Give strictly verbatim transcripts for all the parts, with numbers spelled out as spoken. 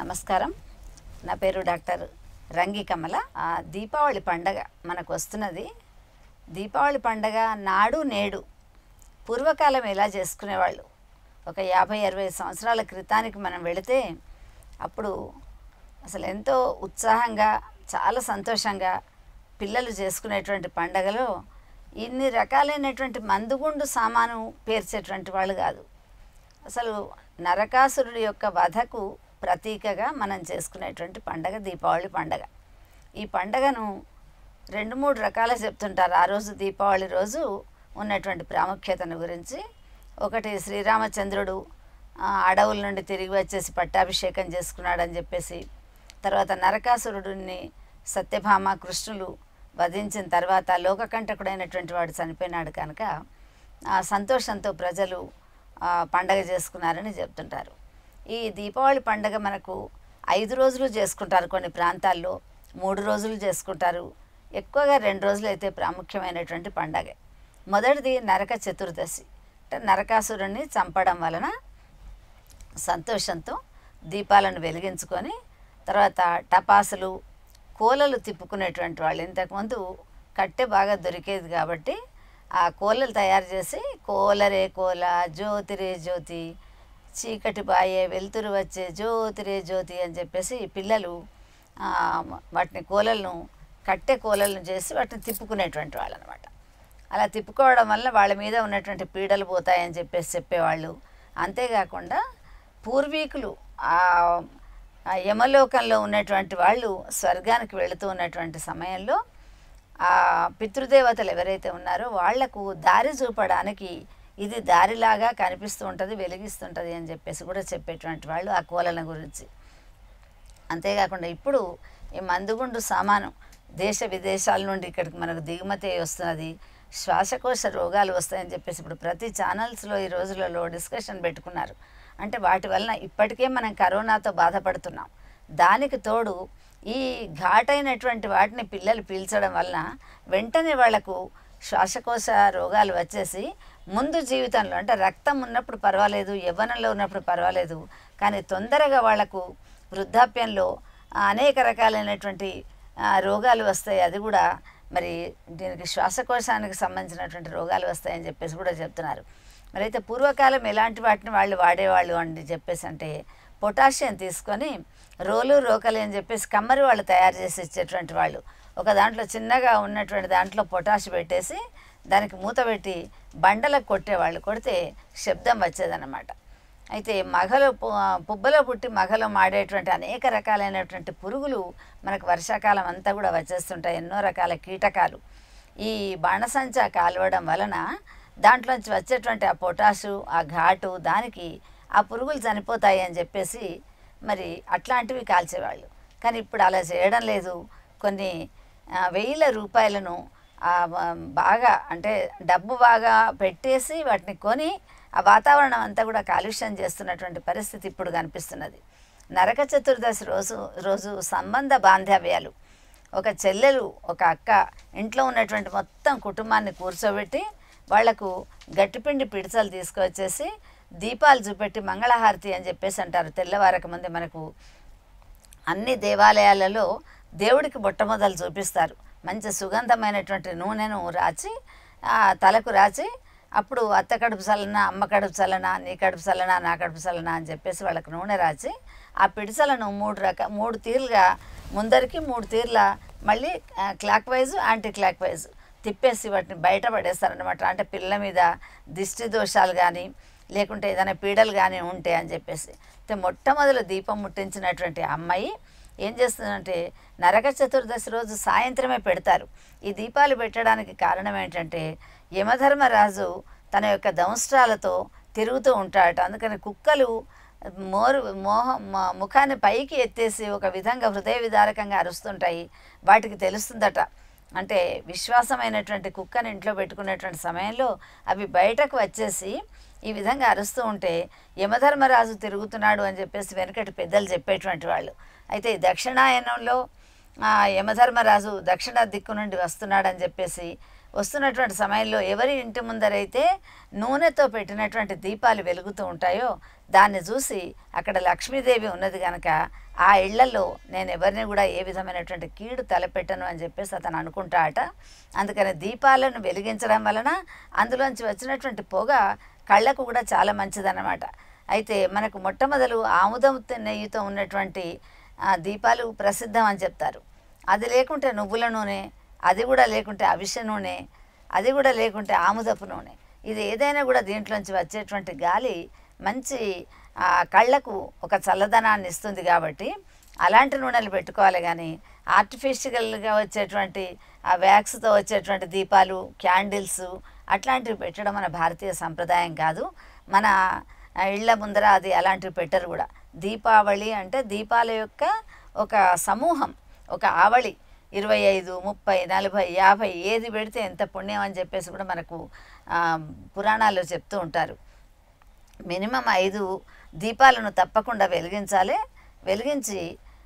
నమస్కారం. నా పేరు డాక్టర్ రంగి కమల. దీపావళి పండగ మనకు వస్తున్నది. దీపావళి పండగ నాడు నేడు పూర్వకాలం ఎలా చేసుకునేవాళ్ళు, ఒక యాభై అరవై సంవత్సరాల క్రితానికి మనం వెళితే అప్పుడు అసలు ఎంతో ఉత్సాహంగా చాలా సంతోషంగా పిల్లలు చేసుకునేటువంటి పండగలో ఇన్ని రకాలైనటువంటి మందుగుండు సామాను పేర్చేటువంటి వాళ్ళు కాదు. అసలు నరకాసురుడి యొక్క వధకు ప్రతీకగా మనం చేసుకునేటువంటి పండగ దీపావళి పండగ. ఈ పండగను రెండు మూడు రకాల చెప్తుంటారు. ఆ రోజు దీపావళి రోజు ఉన్నటువంటి ప్రాముఖ్యతను గురించి. ఒకటి, శ్రీరామచంద్రుడు అడవుల నుండి తిరిగి వచ్చేసి పట్టాభిషేకం చేసుకున్నాడని చెప్పేసి, తర్వాత నరకాసురుడిని సత్యభామ కృష్ణులు వధించిన తర్వాత లోకకంటకుడైనటువంటి వాడు చనిపోయినాడు కనుక ఆ సంతోషంతో ప్రజలు పండగ చేసుకున్నారని చెప్తుంటారు. ఈ దీపావళి పండగ మనకు ఐదు రోజులు చేసుకుంటారు, కొన్ని ప్రాంతాల్లో మూడు రోజులు చేసుకుంటారు, ఎక్కువగా రెండు రోజులు అయితే ప్రాముఖ్యమైనటువంటి పండగ. మొదటిది నరక చతుర్దశి, అంటే నరకాసురుణ్ణి చంపడం వలన సంతోషంతో దీపాలను వెలిగించుకొని తర్వాత టపాసులు కోలలు తిప్పుకునేటువంటి వాళ్ళు. ఇంతకుముందు కట్టె బాగా దొరికేది కాబట్టి ఆ కోలలు తయారు చేసి కోలరే కోల జ్యోతిరే జ్యోతి చీకటి బాయే వెలుతురు వచ్చే జ్యోతిరే జ్యోతి అని చెప్పేసి పిల్లలు వాటిని కోలలను కట్టె కోలలను చేసి వాటిని తిప్పుకునేటువంటి వాళ్ళు అనమాట. అలా తిప్పుకోవడం వల్ల వాళ్ళ మీద ఉన్నటువంటి పీడలు పోతాయని చెప్పేసి చెప్పేవాళ్ళు. అంతేకాకుండా పూర్వీకులు ఆ యమలోకంలో ఉన్నటువంటి వాళ్ళు స్వర్గానికి వెళుతూ ఉన్నటువంటి సమయంలో ఆ పితృదేవతలు ఎవరైతే ఉన్నారో వాళ్లకు దారి చూపడానికి ఇది దారిలాగా కనిపిస్తూ ఉంటుంది, వెలిగిస్తుంటుంది అని చెప్పేసి కూడా చెప్పేటువంటి వాళ్ళు ఆ కోలల గురించి. అంతేకాకుండా ఇప్పుడు ఈ మందుగుండు సామాను దేశ విదేశాల నుండి ఇక్కడికి మనకు దిగుమతి వస్తున్నది, శ్వాసకోశ రోగాలు వస్తాయని చెప్పేసి ఇప్పుడు ప్రతి ఛానల్స్లో ఈ రోజులలో డిస్కషన్ పెట్టుకున్నారు. అంటే వాటి వలన ఇప్పటికే మనం కరోనాతో బాధపడుతున్నాం. దానికి తోడు ఈ ఘాటైనటువంటి వాటిని పిల్లలు పీల్చడం వలన వెంటనే వాళ్లకు శ్వాసకోశ రోగాలు వచ్చేసి ముందు జీవితంలో, అంటే రక్తం ఉన్నప్పుడు పర్వాలేదు, యవ్వనంలో ఉన్నప్పుడు పర్వాలేదు, కానీ తొందరగా వాళ్లకు వృద్ధాప్యంలో అనేక రకాలైనటువంటి రోగాలు వస్తాయి. అది కూడా మరి దీనికి శ్వాసకోశానికి సంబంధించినటువంటి రోగాలు వస్తాయని చెప్పేసి కూడా చెప్తున్నారు. మరి అయితే పూర్వకాలం ఎలాంటి వాటిని వాళ్ళు వాడేవాళ్ళు అని చెప్పేసి అంటే పొటాషియం తీసుకొని రోలు రోకలి అని చెప్పేసి కమ్మరి వాళ్ళు తయారు చేసి ఇచ్చేటువంటి వాళ్ళు. ఒక దాంట్లో చిన్నగా ఉన్నటువంటి దాంట్లో పొటాష్ పెట్టేసి దానికి మూత పెట్టి బండలకు కొట్టేవాళ్ళు, కొడితే శబ్దం వచ్చేదన్నమాట. అయితే మగలో పుబ్బలో పుట్టి మగలో మాడేటువంటి అనేక రకాలైనటువంటి పురుగులు మనకు వర్షాకాలం అంతా కూడా వచ్చేస్తుంటాయి, ఎన్నో రకాల కీటకాలు. ఈ బాణసంచా కాలవడం వలన దాంట్లోంచి వచ్చేటువంటి ఆ పొటాషు ఆ ఘాటు దానికి ఆ పురుగులు చనిపోతాయి అని చెప్పేసి మరి అట్లాంటివి కాల్చేవాళ్ళు. కానీ ఇప్పుడు అలా చేయడం లేదు. కొన్ని వేల రూపాయలను బాగా అంటే డబ్బు బాగా పెట్టేసి వాటిని కొని ఆ వాతావరణం అంతా కూడా కాలుష్యం చేస్తున్నటువంటి పరిస్థితి ఇప్పుడు కనిపిస్తున్నది. నరక చతుర్దశి రోజు రోజు సంబంధ బాంధవ్యాలు, ఒక చెల్లెలు ఒక అక్క ఇంట్లో ఉన్నటువంటి మొత్తం కుటుంబాన్ని కూర్చోబెట్టి వాళ్లకు గట్టిపిండి పిడిచలు తీసుకువచ్చేసి దీపాలు చూపెట్టి మంగళహారతి అని చెప్పేసి అంటారు. తెల్లవారక ముందే మనకు అన్ని దేవాలయాలలో దేవుడికి బొట్టమొదలు చూపిస్తారు. మంచి సుగంధమైనటువంటి నూనెను రాచి తలకు రాచి అప్పుడు అత్త కడుపు చల్లన, అమ్మ కడుపు చల్లన, నీ కడుపు చల్లన, నా కడుపు చల్లన అని చెప్పేసి వాళ్ళకి నూనె రాచి ఆ పిడిచలను మూడు రక మూడు తీర్లుగా ముందరికి మూడు తీర్ల మళ్ళీ clockwise anticlockwise తిప్పేసి వాటిని బయట పడేస్తారనమాట. అంటే పిల్లల మీద దిష్టి దోషాలు కానీ లేకుంటే ఏదైనా పీడలు కానీ ఉంటే అని చెప్పేసి. అయితే మొట్టమొదలు దీపం ముట్టించినటువంటి అమ్మాయి ఏం చేస్తుందంటే నరక చతుర్దశి రోజు సాయంత్రమే పెడతారు. ఈ దీపాలు పెట్టడానికి కారణం ఏంటంటే యమధర్మరాజు తన యొక్క దంష్ట్రాలతో తిరుగుతూ ఉంటాడట. అందుకని కుక్కలు మోరు మోహ ముఖాన్ని పైకి ఎత్తేసి ఒక విధంగా హృదయ విదారకంగా అరుస్తుంటాయి. వాటికి తెలుస్తుందట, అంటే విశ్వాసమైనటువంటి కుక్కని ఇంట్లో పెట్టుకునేటువంటి సమయంలో అవి బయటకు వచ్చేసి ఈ విధంగా అరుస్తూ ఉంటే యమధర్మరాజు తిరుగుతున్నాడు అని చెప్పేసి వెనకటి పెద్దలు చెప్పేటువంటి వాళ్ళు. అయితే దక్షిణాయనంలో యమధర్మరాజు దక్షిణ దిక్కు నుండి వస్తున్నాడని చెప్పేసి వస్తున్నటువంటి సమయంలో ఎవరి ఇంటి ముందరైతే నూనెతో పెట్టినటువంటి దీపాలు వెలుగుతూ ఉంటాయో దాన్ని చూసి అక్కడ లక్ష్మీదేవి ఉన్నది కనుక ఆ ఇళ్లలో నేను ఎవరిని కూడా ఏ విధమైనటువంటి కీడు తలపెట్టను అని చెప్పేసి అతను అనుకుంటాట. అందుకని దీపాలను వెలిగించడం వలన అందులోంచి వచ్చినటువంటి పొగ కళ్ళకు కూడా చాలా మంచిదన్నమాట. అయితే మనకు మొట్టమొదలు ఆముదం నెయ్యితో ఉన్నటువంటి దీపాలు ప్రసిద్ధం అని చెప్తారు. అది లేకుంటే నువ్వుల నూనె, అది కూడా లేకుంటే అవిసె నూనె, అది కూడా లేకుంటే ఆముదపు నూనె, ఇది ఏదైనా కూడా దీంట్లోంచి వచ్చేటువంటి గాలి మంచి కళ్ళకు ఒక చల్లదనాన్ని ఇస్తుంది. కాబట్టి అలాంటి నూనెలు పెట్టుకోవాలి. కానీ ఆర్టిఫిషియల్గా వచ్చేటువంటి ఆ వ్యాక్స్తో వచ్చేటువంటి దీపాలు, క్యాండిల్స్ అట్లాంటివి పెట్టడం మన భారతీయ సంప్రదాయం కాదు. మన ఇళ్ల ముందర అది అలాంటివి పెట్టరు కూడా. దీపావళి అంటే దీపాల యొక్క ఒక సమూహం, ఒక ఆవళి. ఇరవై ఐదు, ముప్పై, నలభై, యాభై ఏది పెడితే ఎంత పుణ్యం అని చెప్పేసి కూడా మనకు పురాణాల్లో చెప్తూ ఉంటారు. మినిమం ఐదు దీపాలను తప్పకుండా వెలిగించాలి. వెలిగించి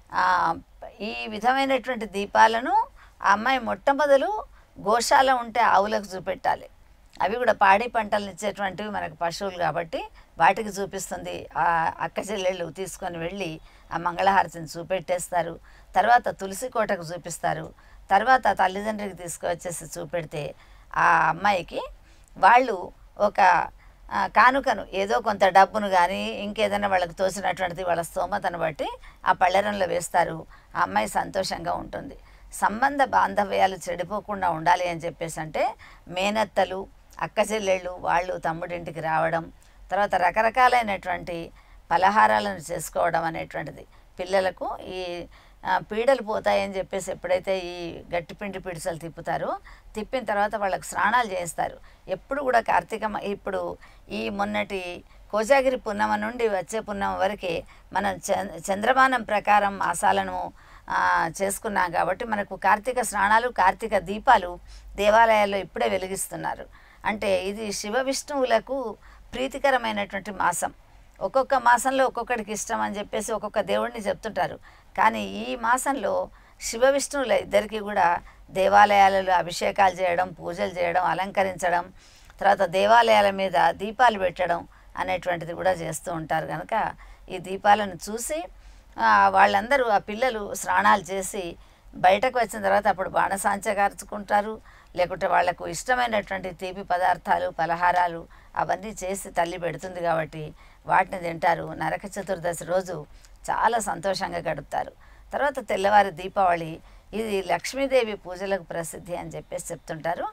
ఈ విధమైనటువంటి దీపాలను ఆ అమ్మాయి మొట్టమొదలు గోశాల ఉంటే ఆవులకు చూపెట్టాలి. అవి కూడా పాడి పంటలను ఇచ్చేటువంటివి మనకు పశువులు కాబట్టి వాటికి చూపిస్తుంది. ఆ అక్క చెల్లెళ్ళు తీసుకొని వెళ్ళి ఆ మంగళహారతిని చూపెట్టేస్తారు. తర్వాత తులసి కోటకు చూపిస్తారు. తర్వాత తల్లిదండ్రికి తీసుకువచ్చేసి చూపెడితే ఆ అమ్మాయికి వాళ్ళు ఒక కానుకను, ఏదో కొంత డబ్బును కానీ ఇంకేదైనా వాళ్ళకి తోచినటువంటిది వాళ్ళ స్తోమతను బట్టి ఆ పళ్ళెరంలో వేస్తారు. ఆ అమ్మాయి సంతోషంగా ఉంటుంది. సంబంధ బాంధవ్యాలు చెడిపోకుండా ఉండాలి అని చెప్పేసి అంటే మేనత్తలు, అక్క చెల్లెళ్ళు వాళ్ళు తమ్ముడింటికి రావడం, తర్వాత రకరకాలైనటువంటి పలహారాలను చేసుకోవడం అనేటువంటిది. పిల్లలకు ఈ పీడలు పోతాయని చెప్పేసి ఎప్పుడైతే ఈ గట్టిపిండి పిడిసలు తిప్పుతారో, తిప్పిన తర్వాత వాళ్ళకు స్నానాలు చేస్తారు. ఎప్పుడు కూడా కార్తీక ఇప్పుడు ఈ మొన్నటి కోజాగిరి పున్నమ నుండి వచ్చే పున్నమ వరకే మనం చంద్రమానం ప్రకారం మాసాలను చేసుకున్నాం. కాబట్టి మనకు కార్తీక స్నానాలు, కార్తీక దీపాలు దేవాలయాల్లో ఇప్పుడే వెలిగిస్తున్నారు. అంటే ఇది శివ విష్ణువులకు ప్రీతికరమైనటువంటి మాసం. ఒక్కొక్క మాసంలో ఒక్కొక్కడికి ఇష్టం అని చెప్పేసి ఒక్కొక్క దేవుడిని చెప్తుంటారు. కానీ ఈ మాసంలో శివ విష్ణువుల ఇద్దరికి కూడా దేవాలయాలలో అభిషేకాలు చేయడం, పూజలు చేయడం, అలంకరించడం, తర్వాత దేవాలయాల మీద దీపాలు పెట్టడం అనేటువంటిది కూడా చేస్తూ ఉంటారు. కనుక ఈ దీపాలను చూసి వాళ్ళందరూ ఆ పిల్లలు స్నానాలు చేసి బయటకు వచ్చిన తర్వాత అప్పుడు బాణసాంచ కార్చుకుంటారు. లేకుంటే వాళ్లకు ఇష్టమైనటువంటి తీపి పదార్థాలు, పలహారాలు అవన్నీ చేసి తల్లి పెడుతుంది కాబట్టి వాటిని తింటారు. నరక చతుర్దశి రోజు చాలా సంతోషంగా గడుపుతారు. తర్వాత తెల్లవారి దీపావళి, ఇది లక్ష్మీదేవి పూజలకు ప్రసిద్ధి అని చెప్పేసి చెప్తుంటారు.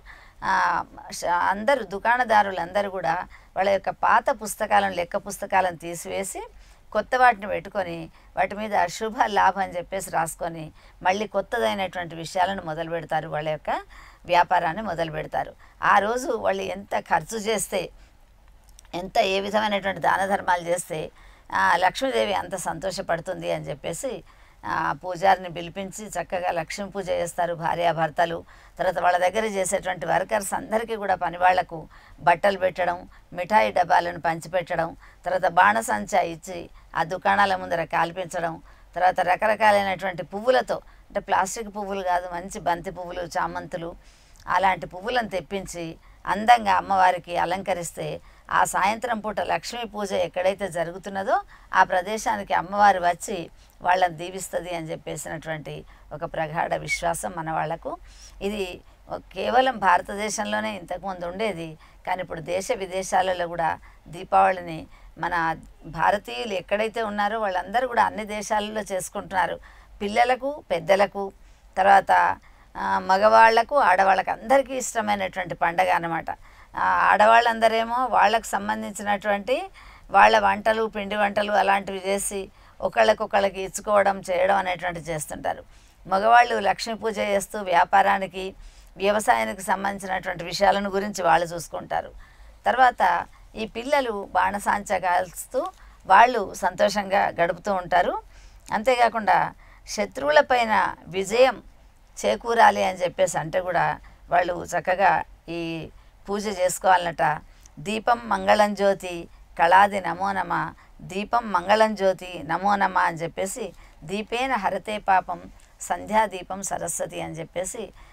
అందరూ దుకాణదారులందరూ కూడా వాళ్ళ యొక్క పాత పుస్తకాలను, లెక్క పుస్తకాలను తీసివేసి కొత్త వాటిని పెట్టుకొని వాటి మీద శుభ లాభం అని చెప్పేసి రాసుకొని మళ్ళీ కొత్తదైనటువంటి విషయాలను మొదలు పెడతారు. వాళ్ళ యొక్క వ్యాపారాన్ని మొదలు పెడతారు. ఆ రోజు వాళ్ళు ఎంత ఖర్చు చేస్తే, ఎంత ఏ విధమైనటువంటి దాన ధర్మాలు చేస్తే లక్ష్మీదేవి అంత సంతోషపడుతుంది అని చెప్పేసి పూజారిని పిలిపించి చక్కగా లక్ష్మీ పూజ చేస్తారు భార్యాభర్తలు. తర్వాత వాళ్ళ దగ్గర చేసేటువంటి వర్కర్స్ అందరికీ కూడా పని వాళ్లకు బట్టలు పెట్టడం, మిఠాయి డబ్బాలను పంచిపెట్టడం, తర్వాత బాణసంచా ఇచ్చి ఆ దుకాణాల ముందర కాల్పించడం, తర్వాత రకరకాలైనటువంటి పువ్వులతో, అంటే ప్లాస్టిక్ పువ్వులు కాదు, మంచి బంతి పువ్వులు, చామంతులు అలాంటి పువ్వులను తెప్పించి అందంగా అమ్మవారికి అలంకరిస్తే ఆ సాయంత్రం పూట లక్ష్మీ పూజ ఎక్కడైతే జరుగుతున్నదో ఆ ప్రదేశానికి అమ్మవారు వచ్చి వాళ్ళని దీవిస్తుంది అని చెప్పేసినటువంటి ఒక ప్రగాఢ విశ్వాసం మన వాళ్లకు. ఇది కేవలం భారతదేశంలోనే ఇంతకుముందు ఉండేది. కానీ ఇప్పుడు దేశ విదేశాలలో కూడా దీపావళిని మన భారతీయులు ఎక్కడైతే ఉన్నారో వాళ్ళందరూ కూడా అన్ని దేశాలలో చేసుకుంటున్నారు. పిల్లలకు, పెద్దలకు, తర్వాత మగవాళ్లకు, ఆడవాళ్ళకు అందరికీ ఇష్టమైనటువంటి పండగ అన్నమాట. ఆడవాళ్ళందరేమో వాళ్ళకు సంబంధించినటువంటి వాళ్ళ వంటలు, పిండి వంటలు అలాంటివి చేసి ఒకళ్ళకొకళ్ళకి ఇచ్చుకోవడం, చేయడం అనేటువంటి చేస్తుంటారు. మగవాళ్ళు లక్ష్మీ పూజ చేస్తూ వ్యాపారానికి, వ్యవసాయానికి సంబంధించినటువంటి విషయాలను గురించి వాళ్ళు చూసుకుంటారు. తర్వాత ఈ పిల్లలు బాణసాంచ కాల్స్తూ వాళ్ళు సంతోషంగా గడుపుతూ ఉంటారు. అంతేకాకుండా శత్రువులపైన విజయం చేకూరాలి అని చెప్పేసి అంటే కూడా వాళ్ళు చక్కగా ఈ పూజ చేసుకోవాలన్నట. దీపం మంగళం జ్యోతి కళాది నమో నమ, దీపం మంగళం జ్యోతి నమో నమ అని చెప్పేసి దీపేన హరతే పాపం సంధ్యాదీపం సరస్వతి అని చెప్పేసి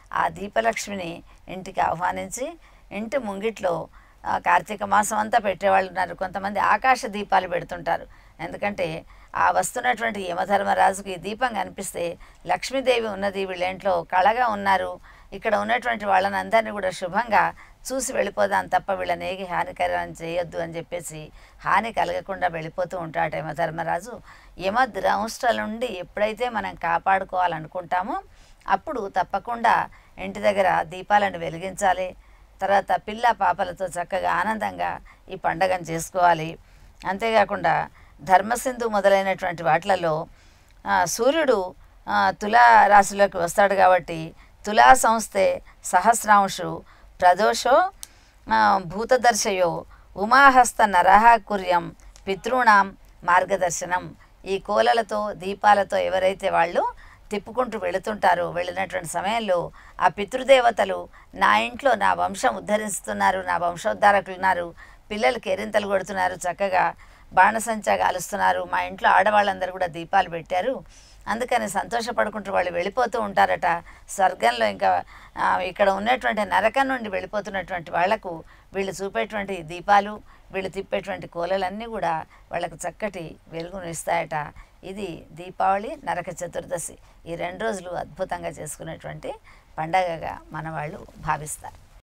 ఆ దీపలక్ష్మిని ఇంటికి ఆహ్వానించి ఇంటి ముంగిట్లో కార్తీక మాసం అంతా పెట్టేవాళ్ళు ఉన్నారు. కొంతమంది ఆకాశ దీపాలు పెడుతుంటారు. ఎందుకంటే ఆ వస్తున్నటువంటి యమధర్మరాజుకి ఈ దీపం కనిపిస్తే లక్ష్మీదేవి ఉన్నది, వీళ్ళ ఇంట్లో కళగా ఉన్నారు, ఇక్కడ ఉన్నటువంటి వాళ్ళని అందరినీ కూడా శుభంగా చూసి వెళ్ళిపోదాం తప్ప వీళ్ళని ఏగి హానికరం చేయొద్దు అని చెప్పేసి హాని కలగకుండా వెళ్ళిపోతూ ఉంటాడు యమధర్మరాజు. యమద్రంష్ట్రల నుండి ఎప్పుడైతే మనం కాపాడుకోవాలనుకుంటామో అప్పుడు తప్పకుండా ఇంటి దగ్గర దీపాలను వెలిగించాలి. తర్వాత పిల్ల పాపలతో చక్కగా ఆనందంగా ఈ పండగను చేసుకోవాలి. అంతేకాకుండా ధర్మసింధు మొదలైనటువంటి వాటిలలో సూర్యుడు తులా రాశిలోకి వస్తాడు కాబట్టి తులా సంస్థే సహస్రాంశు ప్రదోషో భూతదర్శయో ఉమాహస్త నరహ కుర్యం పితృణాం మార్గదర్శనం. ఈ కోలలతో దీపాలతో ఎవరైతే వాళ్ళు తిప్పుకుంటూ వెళుతుంటారో వెళ్ళినటువంటి సమయంలో ఆ పితృదేవతలు నా ఇంట్లో నా వంశం ఉద్ధరిస్తున్నారు, నా వంశోద్ధారకులు ఉన్నారు, పిల్లలు కేరింతలు కొడుతున్నారు, చక్కగా బాణసంచా కాలుస్తున్నారు, మా ఇంట్లో ఆడవాళ్ళందరూ కూడా దీపాలు పెట్టారు, అందుకని సంతోషపడుకుంటూ వాళ్ళు వెళ్ళిపోతూ ఉంటారట. స్వర్గంలో ఇంకా ఇక్కడ ఉన్నటువంటి నరకం నుండి వెళ్ళిపోతున్నటువంటి వాళ్లకు వీళ్ళు చూపేటువంటి దీపాలు, వీళ్ళు తిప్పేటువంటి కోలలన్నీ కూడా వాళ్ళకు చక్కటి వెలుగును ఇస్తాయట. ఇది దీపావళి, నరక చతుర్దశి, ఈ రెండు రోజులు అద్భుతంగా చేసుకునేటువంటి పండగగా మన వాళ్ళు భావిస్తారు.